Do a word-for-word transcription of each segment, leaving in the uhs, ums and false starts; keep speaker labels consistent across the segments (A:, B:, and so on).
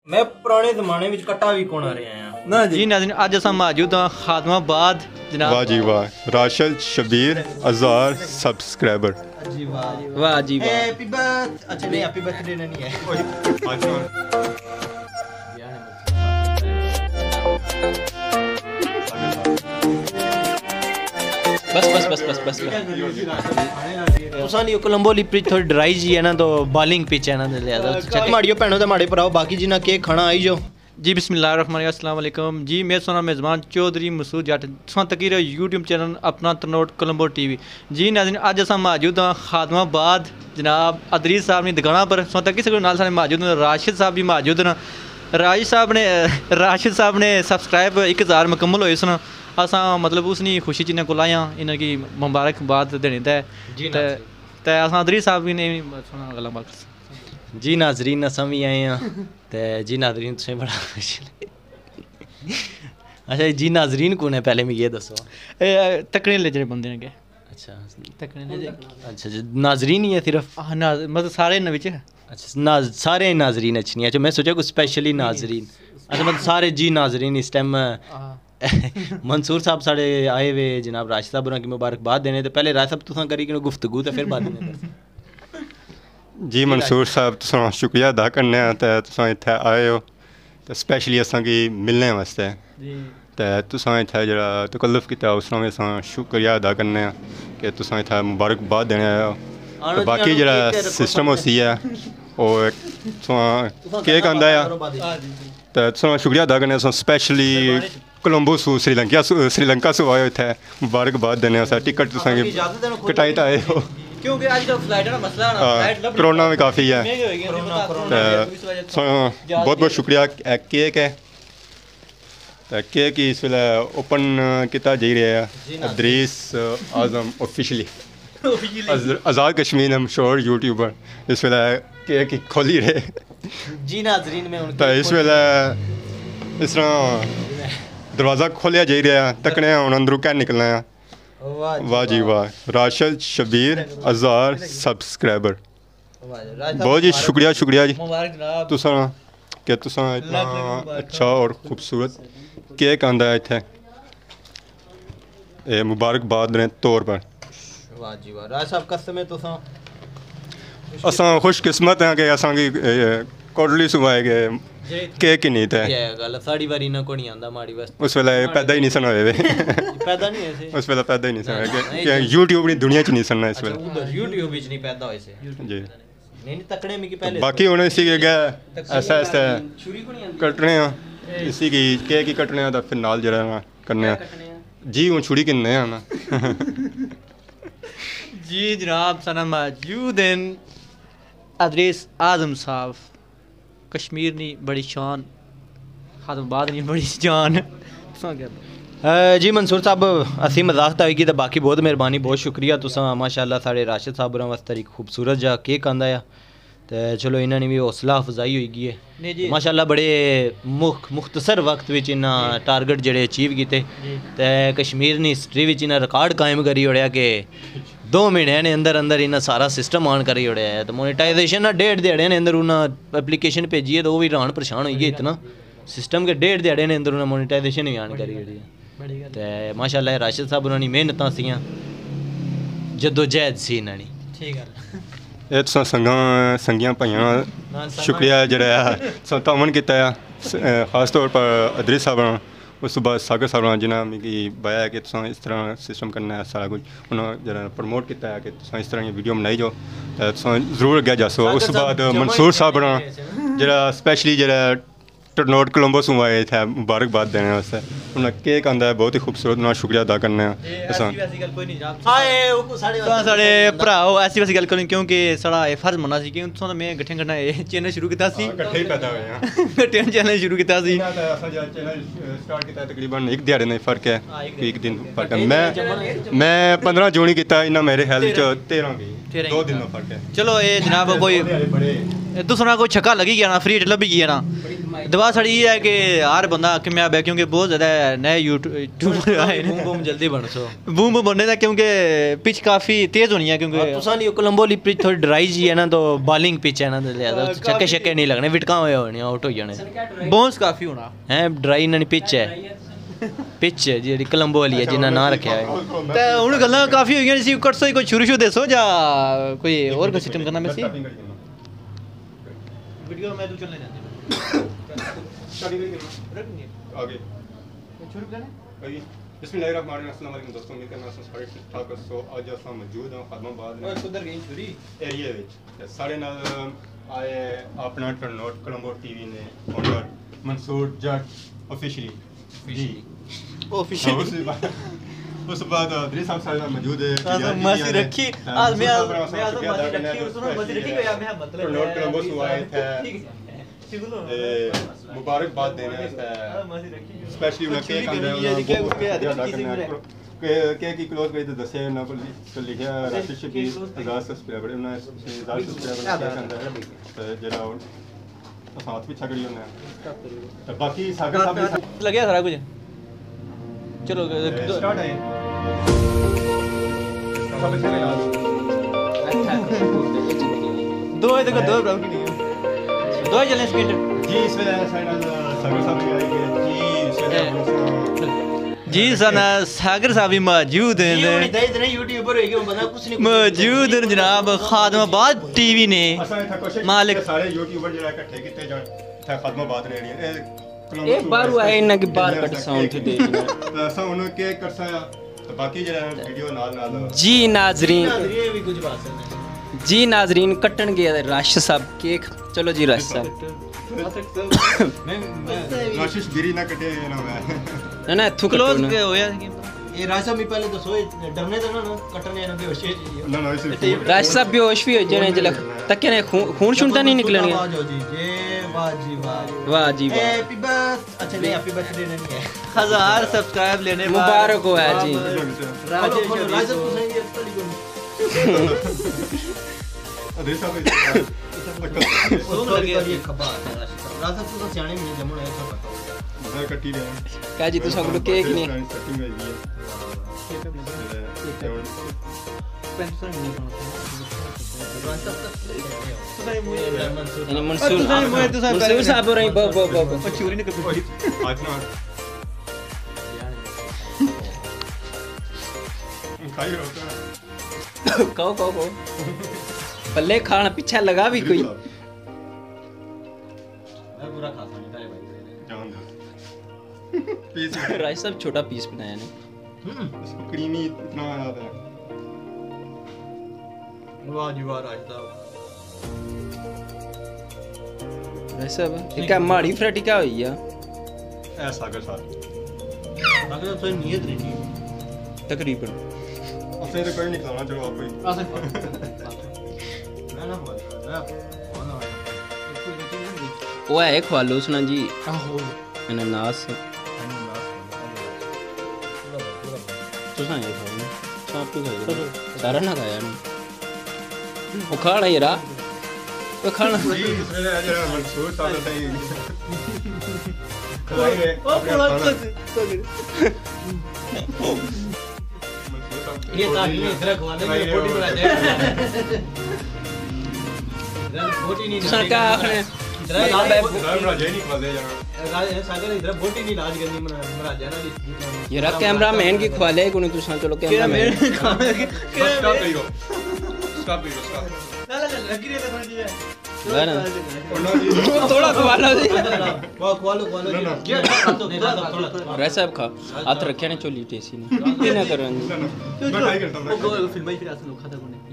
A: मैं पुराने जमाने में कट्टा भी कौन आ रहे हैं
B: ना जी नाज़रीन अज अस मौजूद हाँ खादमाबाद जनाब।
C: वाह जी वाह, राशिद शबीर हजार सब्सक्राइबर।
A: जी वाह
B: वाह जी वाह।
A: Happy birthday. अच्छा नहीं हैप्पी बर्थडे नहीं है।
B: बस बस बस बस बस
A: तुसां कोलंबो ली पिच थोड़ी ड्राई जी है ना, तो बॉलिंग पिच है ना ज़्यादा। चक माड़ियो भैनों ते माड़े भराओ, बाकी जिन्ना केक खाना आई जाओ
B: जी। बिस्मिल्लाहिर्रहमानिर्रहीम, अस्सलाम वालेकुम जी। मैं सोना मेज़बान चौधरी मसूद जट तुसां तक यूट्यूब चैनल अपना तनोट कोलंबो टीवी जी। नाज़रीन अज अस मौजूद हाँ खादमाबाद जनाब अदरीस साहब की दुकान पर। तुसां तक किसी नाल सारे मौजूद न, राशिद साहब भी मौजूद न। राशिद साहब ने राशिद साहब ने सब्सक्राइब एक हज़ार मुकम्मल होए सन। असा मतलब उसनी खुशी च इन्हें को आए हाँ, इन्हें मुबारकबाद देने ते असा अदरीस साहब ने सुना गल्लां बात
A: जी। नाजरीन असां भी आए हैं ते जी नाजरीन तुसें बड़ा खुश अच्छा जी नाजरीन कौन है पहले मिगी ये दसो।
B: तकने ले जेह्ड़े बंदे ने
A: अच्छा
B: तकने ले
A: अच्छा जी नाजरीन ही है सिर्फ।
B: हाँ नाज मतलब सारे न बिच
A: अच्छा नाज सारे नाजरीन अच्छी नहीं। अच्छा मैं सोचा कुछ स्पेशली नाजरीन। अच्छा मतलब सारे जी नाजरीन इस टाइम मंसूर साहब साढ़े आए हुए जनाब राशिद साहब की मुबारकबाद देने तो पहले राशिद साहब तुसां करी कि गुफ्तगू तो फिर बाद
C: जी मंसूर साहब तुसां शुक्रिया अदा करने ते तुसां इत्थे आए हो ते स्पेशली असां की मिलने वास्ते ते तुसां इत्थे जेह्ड़ा तकल्लुफ कीता उसदा भी असां शुक्रिया अदा करने कि तुसां इत्थे मुबारकबाद देने आए हो। ते बाकी जेह्ड़ा सिस्टम उसी है ओह् तुसां केक आंदा है ते तुसां शुक्रिया अदा करने असां स्पेशली कोलंबो सू श्रीलंका श्रीलंका सू आए इत्थे मुबारकबाद देने अस टिकट तुसां कटाई तो आए हो
B: क्योंकि आज तो फ्लाइट का मसला है ना, फ्लाइट
C: कोरोना भी काफ़ी है। बहुत बहुत शुक्रिया। केक है तो केक इस वेले ओपन किया जा रहा है अदरीस आजम ऑफिशियली आज़ाद कश्मीर है मशहूर यूट्यूबर इस वेले केक खोली रहे
A: जी नाजरीन में
C: तो इस वेले इस तरह दरवाज़ा खोलिया जा रहा तकने हूँ अंदरों क्या निकलना है। वाह जी वाह, राशिद शबीर हजार सब्सक्राइबर। बहुत जी शुक्रिया शुक्रिया जी तुसां कि तुसां इतना अच्छा और खूबसूरत केक आंदा है इत्थे ए मुबारकबाद ने तौर पर।
A: वाह जी वाह राशिद साहब कसम है तुसां
C: असां खुशकिस्मत हैं कि असां की कोटली सुवाए गए केक ही नहीं था।
A: ये गल साड़ी बारी ना कोनी आंदा माड़ी बस
C: उस वेले पैदा ही नहीं सन होए
A: पैदा नहीं होए
C: उस वेले पैदा ही नहीं सन होए कि यूट्यूब नी दुनिया च नहीं सनना इस वेले
A: उधर यूट्यूब विच नहीं पैदा होए से
C: जी।
A: नहीं नहीं तकड़े मिगी पहले
C: बाकी हुन इसी के ऐसा ऐसा कटने हैं इसी की केक ही कटने हैं तो फिर नाल जरा करने हैं जी। हुन छुड़ी किन्ने हैं ना
B: जी जनाब सना मौजूद हैं अदरीस आजम साहब कश्मीर नी बड़ी शान खादमाबाद नी बड़ी जान
A: जी। मंसूर साहब असी मजाक तो होगी तो बाकी बहुत मेहरबानी बहुत शुक्रिया तुसां माशाअल्लाह साढ़े राशिद साहब वास्ते एक खूबसूरत जा केक आंदा है तो चलो इन्होंने भी हौसला अफजाई होगी है माशाअल्लाह बड़े मुख मुख्तसर वक्त विच इन्हां टारगेट जेह्ड़े अचीव कीते ते कश्मीर नी हिस्ट्री विच इन्हां रिकॉर्ड कायम करी ओड़ेआ कि दो महीने ने अंदर अंदर इन्हें सारा सिस्टम ऑन करी ओड़िया है। तो मोनेटाइजेशन ना डेढ़ दिहाड़े ने अंदर उन्हें एप्लीकेशन भेजी है तो वो भी हैरान परेशान हो गए इतना सिस्टम के डेढ़ दिहाड़े ने अंदर उन्हें मोनेटाइजेशन भी ऑन करी ओड़ी है तो माशाअल्लाह राशिद साहब उन्होंने मेहनतां सियां जद्दोजहद सी इन्होंने ठीक है।
C: ਇਹ ਤੁਸਾਂ ਸੰਗਾਂ ਸੰਗੀਆਂ ਭਾਈਆਂ ਸ਼ੁਕਰੀਆ ਜਿਹੜਾ ਸਤਾਵਨ ਕੀਤਾ ਆ ਖਾਸ ਤੌਰ ਪਰ ਅਦਰੀਸ ਸਾਹਿਬ ਨੂੰ ਉਸ ਤੋਂ ਬਾਅਦ ਸਾਗਰ ਸਾਹਿਬ ਨੂੰ ਜਿਨ੍ਹਾਂ ਮਿਗੀ ਬਾਇਆ ਕਿ ਤੁਸਾਂ ਇਸ ਤਰ੍ਹਾਂ ਸਿਸਟਮ ਕਰਨਾ ਹੈ ਸਾਰਾ ਕੁਝ ਉਹਨਾਂ ਜਿਹੜਾ ਪ੍ਰਮੋਟ ਕੀਤਾ ਹੈ ਕਿ ਤੁਸਾਂ ਇਸ ਤਰ੍ਹਾਂ ਦੀ ਵੀਡੀਓ ਬਣਾਈ ਜਾਓ ਤੁਸਾਂ ਜ਼ਰੂਰ ਅੱਗੇ ਜਾਸੋ। ਉਸ ਤੋਂ ਬਾਅਦ ਮਨਸੂਰ ਸਾਹਿਬ ਨੂੰ ਜਿਹੜਾ ਸਪੈਸ਼ਲੀ ਜਿਹੜਾ टरनोट कोलंबो सू आए थे मुबारकबाद देने वास्ते उन्हें केक आंदा है बहुत ही खूबसूरत उन्हें शुक्रिया अदा करने
B: साढ़े भराओ ऐसी वैसी गल करें क्योंकि साढ़ा फर्ज बनना सी क्योंकि तुसें मैं गट्ठे कन्नै चैनल शुरू कीता सी
C: इकट्ठे ही पैदा होए हैं
B: गट्ठे चैनल शुरू कीता सी
C: चैनल स्टार्ट किया तकरीबन एक दिहाड़े में फर्क है एक दिन फर्क है। मैं मैं पंद्रह जून ही किया इन्ना मेरे ख्याल च तेरह गई दो दिन का फर्क है।
B: चलो ये जनाब कोई दूसरा कोई छक्का लगी गया ना फ्री लभी गया ना दुआ साड़ी ये है कि हर बंदा कामयाब है क्योंकि बहुत ज़्यादा नए यूट्यूबर आए
A: बूम बूम जल्दी बन सो
B: बूम बूम बनने का क्योंकि पिच काफ़ी तेज़ होनी है क्योंकि
A: तुसां दी कोलंबो ली पिच थोड़ी ड्राई जी है ना तो बॉलिंग पिच है ना तो लिहाजा चक्के शक्के नहीं लगने विटका होए होने आउट हो जाने
B: बाउंस काफ़ी होना
A: हैं ड्राई इन्हां दी पिच है पिच है जी कोलंबो वाली है जिन्ना ना रखा है
B: तो हूँ गल्लां काफ़ी हुई सी कट सो कोई शुरू शुरू दसो या कोई और कोई सिस्टम करना मैं सी वीडियो मैं तो चलने
C: आगे
B: शुरू करना
C: बिस्मिल्लाहिर्रहमानिर्रहीम अस्सलाम वालेकुम दोस्तों उम्मीद करना सारे ठीक ठाक सो अज अस मौजूद हां खादमाबाद
B: उधर गई छुरी
C: एरिया विच ते सारे नाल आए अपना टर्नआउट कोलंबो टीवी ने फाउंडर मंसूर जट ऑफिशियली जी
B: ऑफिशियल
C: उस बाद अदरी साहब सारे मौजूद है
B: मसी रखी आज मैं मैं आज मसी रखी सुनो मसी रखी को यार मैं मतलब
C: टर्नआउट कोलंबो से आए थे
B: ठीक
C: ए मुबारकबाद देने वास्ते स्पेशली उन्हें केक आंदा है के केक की क्लोज पे दसे ना को लिखा राशिद शकील हजार सब्सक्राइबर उन्हें हजार सब्सक्राइबर केक आंदा है जरा साथ भी छगड़ी होने तो बाकी सागर साहब
B: लग गया सारा कुछ चलो
C: स्टार्ट है सब चले
B: दो है देखो दो ब्राउन की नहीं दो ही चलें स्पीड
C: जी इस वजह से सागर साहब भी आए कि जी इस वजह
B: जी सना सागर साहब भी मौजूद हैं
A: यूट्यूबर होएगी बंदा कुछ नहीं
B: मौजूद हैं जनाब खादमाबाद टीवी ने मालिक
C: सारे यूट्यूबर जरा इकट्ठे किते जान था खादमाबाद रेडी
A: एक बार हुआ है इन्ना की बार कट साउंड थे दे
C: ऐसा उन्होंने के करसा तो बाकी जरा वीडियो नाल नाल
D: जी नाजरीन
A: ये भी कुछ बात है
D: जी नाजरीन कट्टन गया राशिद साहब केक चलो जी राशिद साहब
A: मैं मैं
C: राशिश गिरी ना कटे ना मैं
D: ना ना थुक
B: क्लोज के हो या
A: ये राजा मी पहले तो सोए डरने देना ना कटने ना बेहोश
C: ना ना इसे
D: राशिद साहब बेहोश भी हो जाने जला तक ने खून शुनता नहीं निकलने
A: आवाज हो जी जे वाह जी वाह
D: वाह जी वाह
A: हैप्पी बर्थ अच्छा नहीं हैप्पी बर्थडे नहीं है
B: हजार सब्सक्राइब लेने
D: मुबारक हो है जी
A: राजेश राजा तू सही है स्टडी को
C: अदरी साहब
A: सोन लगे ये खबर है राजा तू तो सियाने में जमण है सब पता
C: मजा कट्टी रहे
D: क्या जी तू सब लोग केक नहीं
C: सेटिंग में भी
D: यानी मंसूर मंसूर साहब रही ब ब ब
B: चोरी ने कभी
C: आज ना खाई रोका
D: कहो कहो कहो पल्ले खाना पीछे लगा भी कोई
A: मैं पूरा खा सकता है भाई
C: जान दो पीस
D: राशिद साहब छोटा पीस बनाया ने
C: इसको क्रीमी इतना आता है
A: वाह जी वाह राज साहब
D: राशिद साहब एक माड़ी फ्राटी क्या हुई है
C: ऐ सागर साहब
A: अगर तो नियत नहीं थी
D: तकरीबन
C: अपने तो कोई नहीं खाना चलो आप कोई
A: आ सकता मैं ना बोल मैं कौन है कोई गति नहीं दी
D: वो है खवा लो सुना जी
A: आहो
D: अनानास तो सा ये खाओ ना साफ तो खाओ सारा ना खाया ना वो खाना यार वो खाना
C: जी इसमें जरा मंसूर साहब सही खलाई है
A: ये ताकि नहीं इतना खवाने में बोटी बना दे बोटी नहीं
D: तुसा का आखने
A: इधर
C: राम राजे नहीं खवा दे यार
A: राज सागर इधर बोटी नहीं लाज करनी मना महाराजा ना
D: यार कैमरा मैन की खवा ले कोनी तुसा चलो कैमरा मैन
C: स्टॉप करियो स्टॉप करियो स्टॉप
B: ना ना लगी रे थोड़ी जी
D: ना
C: जी
D: थोड़ा खवा लो जी
A: वाह खवालो खवालो क्या तो थोड़ा
D: राय साहब खा हाथ रखे ने चोली टेसी ने ये ना करो
C: मैं ट्राई करता हूं
B: वो फिल्म ही फिर आसन लोग खाता कोने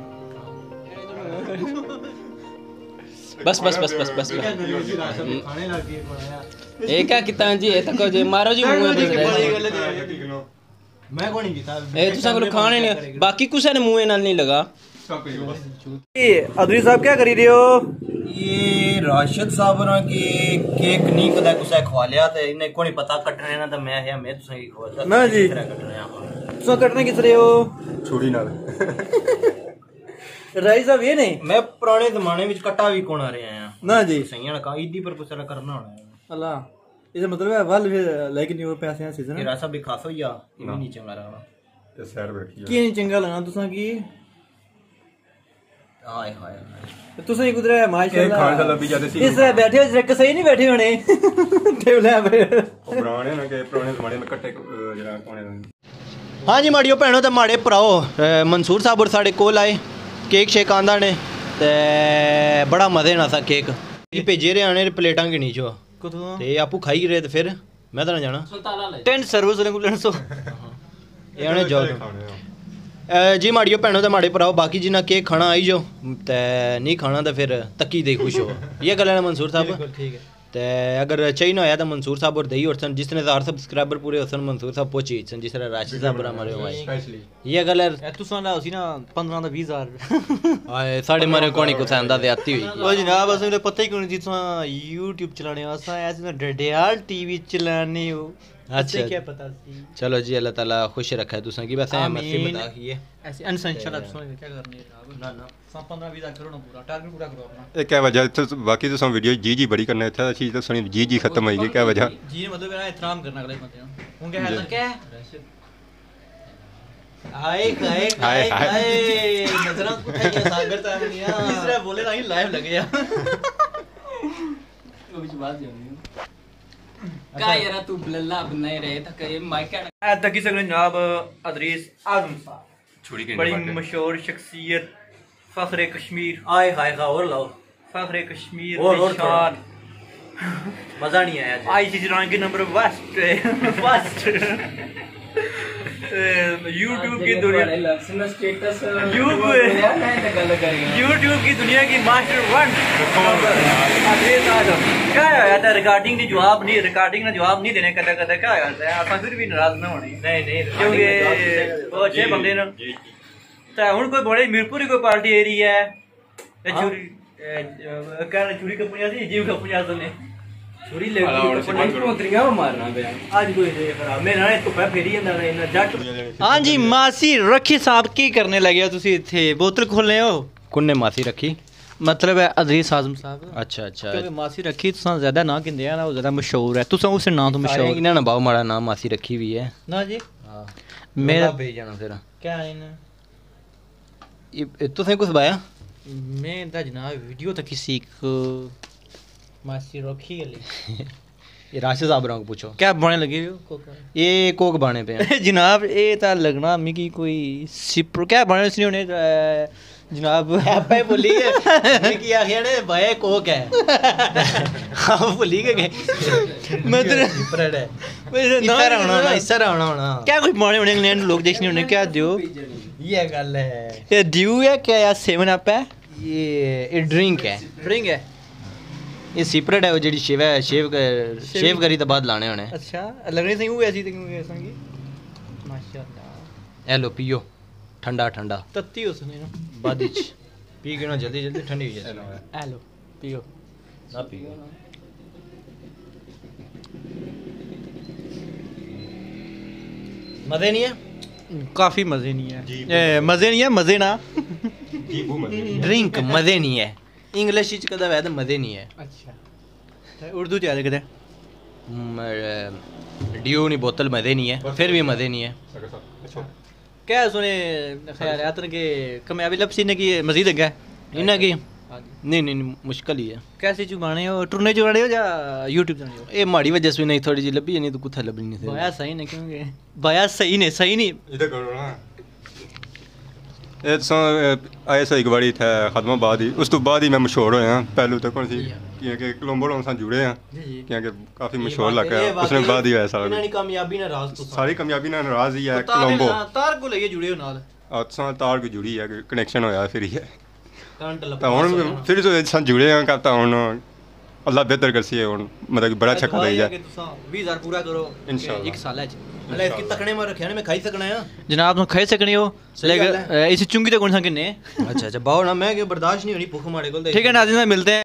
D: बस बस बस बस बस
A: खाने लग गए बनाया
D: ए क्या किता जी ए तको जे मारो जी मुंह में बस
A: मैं कोनी कीता
D: ए तुसा को खाने ने बाकी कुछ ने मुंह नाल नहीं लगा
C: स्टॉप करियो बस
B: ये अदरी साहब क्या करी रहे हो
A: ये राशिद साहब ना की केक नहीं कदा कुछ खवा लिया ते इन्हें कोनी पता कटने ना तो मैं है मैं तुसा की खवा
B: ना जी तुसा कटने किस रहे हो
C: छुरी नाल
B: राई साहब ये नहीं
A: मैं पुराने जमाने विच कट्टा भी कोण आ रहे हैं
E: ना जी
A: सही ना का ईदी पर कुछ करना होना है
E: अल्लाह इसका मतलब है वल फिर लेकिन वो पैसे हैं सीजन
A: तेरा सब भी खास हो या इन्हीं नहीं चंगा रहना
C: ਤੇ ਸੈਰ ਬੈਠੀ
E: की नहीं चंगा लगना तुसा की
A: हाय हाय हाय
E: तुसा ही कुदरे माशाल्लाह
C: ਖਾਣ ਦਾ ਲੱਭੀ ਜਾਂਦੇ ਸੀ
E: इस बैठे हो जरा सही नहीं बैठे होने टेबल पे
C: ਉਹ ਪੁਰਾਣੇ ਨਾ ਕਿ ਪੁਰਾਣੇ ਜ਼ਮਾਨੇ ਵਿੱਚ ਕੱਟੇ ਅਹ, ਜਿਹੜਾ ਕੋਣੇ
A: हाँ जी माड़ियो भैनों ते माड़े भराओ अ, मंसूर साहब होर साढ़े कोल आए केक शेक आंदा ने ते बड़ा मजे ना सा केक ये भेजे रे आने प्लेटां गिनी चो
B: किथों
A: ते आपू खाई रहे ते फिर मैं तो ना जाना
D: सुल्ताना ले
B: टेंट सर्विस वाले को लेने सो
A: ये आने जाओ
C: ਖਾਣੇ ਆ
A: अ, जी माड़ियो भैनों ते माड़े भराओ बाकी जिन्ना केक खाना आई जाओ ते नहीं खाना ते फिर तक्की दे खुश हो ये गल है ना मंसूर साहब
B: ठीक है
A: ते अगर चाहिए ना होया तो मंसूर साहब और दही और सन जिसने हज़ार सब्सक्राइबर पूरे होसन मंसूर साहब पहुंची सन जिस तरह राशिद साहब हमारे हुआ
C: ਸਪੈਸ਼ਲੀ
A: ये गल है
B: ए तुसा ला उसी ना पंद्रह दा बीस हजार
A: आए साढ़े मारे कोनी कुछ आंदा ते आती हुई
B: ओ जनाब असें तो पता ही कोनी जी तुसा YouTube चलाने आसा ऐसे ना डडियाल टीवी चलाने हो
A: अच्छा
B: क्या पता सी
A: चलो जी अल्लाह ताला खुश रखा है तुसा की बस है मस्ती
B: आमीन।
A: बता की है
B: ऐसे अनसेंशन आप सुनो क्या करने है जनाब ना ना सा पंद्रह बीस करो ना पूरा टारगेट पूरा करो अपना
C: ਇਹ ਕਿਆ ਵਜ੍ਹਾ ਇੱਥੇ ਬਾਕੀ ਤੁਸੀਂ ਵੀਡੀਓ ਜੀ ਜੀ ਬੜੀ ਕਰਨੇ ਇੱਥੇ ਚੀਜ਼ ਤਾਂ ਸੁਣੀ ਜੀ ਜੀ ਖਤਮ ਹੋਈ ਗਈ ਕਿਆ ਵਜ੍ਹਾ
B: जी ने मतलब मेरा एहतराम करना अगले बंदे ना हूं क्या है क्या
A: हाय हाय
C: हाय, हाय।
A: हाय नजरा कुछ सागर ता नहीं
B: तीसरा बोले ना ही लाइव लगे यार
D: वो भी बात जानी का यार तू लल्ला अब नहीं रहे था कि माइक क्या
B: ऐ तक की सकने जनाब अदरीस आजम साहब
C: ਛੁੜੀ ਕੇ
B: बड़ी मशहूर शख्सियत फखरे कश्मीर
A: हाय हाय खा और लाओ
B: फखरे कश्मीर
A: और- और
B: निशान
A: मजा नहीं आया जी
B: I C rank number first first YouTube की दुनिया
D: सुनो स्टेटस
B: यूट्यूब
D: मैं तो गल करेंगे
B: यूट्यूब की दुनिया की मास्टर वन अदरीस आजम क्या है था रिकॉर्डिंग ने जवाब नहीं रिकॉर्डिंग ने जवाब नहीं देने कदा कदा क्या है आप फिर भी नाराज ना होने
A: नहीं नहीं
B: क्योंकि वो अच्छे बंदे ने तो हुन कोई बड़े मीरपुर कोई पार्टी एरिया है ते चूरी कहना चूरी कपूनिया सी जीव कपूनिया ने
A: छुरी ले
D: पोतरियां मारना पे
A: आज कोई दे खराब मेरा ने तो पे फेरी जंदा ने जट
B: हाँ जी मासी रखी साहब की करने लगे हो तुसी इथे बोतल खोलने हो
A: कुन्ने मासी रखी
B: मतलब है अदरीस आजम साहब
A: अच्छा अच्छा
B: क्योंकि मासी रखी तुसा ज्यादा ना किंदे है ना वो ज्यादा मशहूर है तुसा उस नाम तो
A: सारे
B: मशहूर
A: इन्हां ने बाऊ माड़ा नाम मासी रखी हुई है
B: ना जी
A: हां
B: मेरा
A: भेज जाना फिर
B: क्या है ना
A: ये तुसें कुछ बाया
B: मैं दा जनाब वीडियो तो किसी को मासी रखी गली
A: ये राशिद साहब को पूछो
B: क्या बने लगे हो कोका
A: ये कोक बाने पे हैं।
B: जनाब ये ता लगना मिगी कोई सिपर क्या बने इसने उन्हें जनाब
A: आपे भुली गए की आखिया ने भाई कोक है हां भुली गए
B: मैं तेरे
A: ब्रेड है
B: मेरे
A: इस तरह होना होना इस तरह होना होना
B: क्या कुछ बने उन्हें इंग्लैंड लोग देखने उन्हें क्या दियो
A: ये गल है
B: ये ड्यू है क्या या सेवन अप है
A: ये ये ड्रिंक है
B: ड्रिंक है
A: ये सीक्रेट है वो जेडी शेव है शेव कर शेव करी तो बाद लाने होने
B: अच्छा लगने से हुआ ऐसी क्यों ऐसा की माशाल्लाह
A: ए लो पियो ठंडा ठंडा
B: तत्ती हो सुने ना
A: बाद विच पी के ना जल्दी जल्दी ठंडी हो जाए
B: हेलो पियो
A: ना पियो मजे नहीं है
B: काफी मजे नहीं है ए, मजे नहीं है मजे ना
C: ਜੀ ਬੂ ਮਜ਼ੇ
A: ड्रिंक मजे नहीं है इंग्लिश च कदा वैद मजे नहीं है
B: अच्छा उर्दू च आ कदे
A: ड्यू नहीं बोतल मजे नहीं है फिर भी मजे नहीं है
C: ਅੱਛਾ
B: क्या सुने ख्याल है के कामयाबी लब सीने की मजीद है
A: इन्हें की नहीं नहीं नहीं, मुश्किल ही है
B: कैसे चुगाने हो टुरने चुगाने हो या यूट्यूब चलाने हो
A: ये माड़ी वजह से नहीं थोड़ी जी लभी नहीं तो कुछ लभी नहीं थी
B: बाया सही नहीं क्योंकि बाया सही नहीं सही नहीं
C: ਇਹਦਾ ਕਰੋ ਨਾ ਇਹ ਤਾਂ ਆਏ ਸਹੀ ਗਵਾੜੀ ਥਾ ਖਦਮਾਬਾਦ ਹੀ ਉਸ ਤੋਂ ਬਾਅਦ ਹੀ ਮੈਂ ਮਸ਼ਹੂਰ ਹੋਇਆ ਪਹਿਲੂ ਤੱਕ ਸੀ ਕਿਉਂਕਿ ਕੋਲੰਬੋ ਨਾਲ ਸਾਂ ਜੁੜੇ ਆ ਕਿਉਂਕਿ ਕਾਫੀ ਮਸ਼ਹੂਰ ਲੱਗਾ ਉਸਨੇ ਬਾਅਦ ਹੀ ਹੋਇਆ ਸਾਰਾ
A: इन्होंने कामयाबी ना राज तो
C: ਸਾਰੀ ਕਾਮਯਾਬੀ ਨਾਲ ਨਾਰਾਜ਼ ਹੀ ਹੈ ਕੋਲੰਬੋ
B: तार को लेके जुड़े हो नाल
C: ਆਤਸਾਂ ਤਾਰ ਕੋ ਜੁੜੀ ਹੈ ਕਨੈਕਸ਼ਨ ਹੋਇਆ ਫਿਰ ਹੀ ਹੈ
A: करंट
C: ਤਾਂ ਹੁਣ ਫਿਰ ਜੋ ਸਾਂ ਜੁੜੇ ਆ ਤਾਂ ਹੁਣ ਅੱਲਾ ਬਿਹਤਰ ਕਰਸੀ ਹੈ ਹੁਣ ਮਤਲਬ ਕਿ ਬੜਾ ਛੱਕਾ ਦੇ ਜਾ
B: बीस हजार पूरा करो
C: इंशाल्लाह।
B: एक साल है
A: अरे इसकी तकने में रखे मैं खाई सकना है
B: जनाब तुम खाई सकने हो
A: सही गल
B: लेकिन इस चुंगी तो कौन सा किन्ने
A: अच्छा अच्छा बाहो ना मैं कि बर्दाश्त नहीं होनी भूख मारे को
B: ठीक है नाज़रीन मिलते हैं